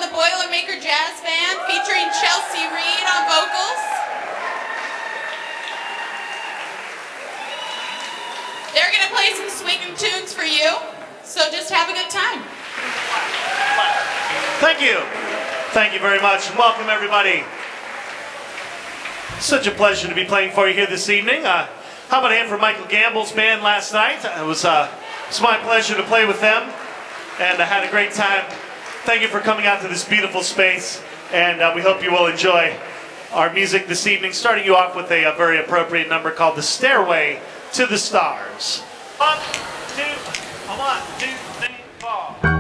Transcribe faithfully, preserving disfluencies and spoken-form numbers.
the Boilermaker Jazz Band featuring Chelsea Reed on vocals. They're going to play some swinging tunes for you, so just have a good time. Thank you. Thank you very much, and welcome everybody. Such a pleasure to be playing for you here this evening. Uh, how about a hand for Michael Gamble's band last night? It was, uh, it was my pleasure to play with them, and I had a great time. Thank you for coming out to this beautiful space, and uh, we hope you will enjoy our music this evening, starting you off with a, a very appropriate number called the Stairway To The Stars. One, two, one, two, three, four.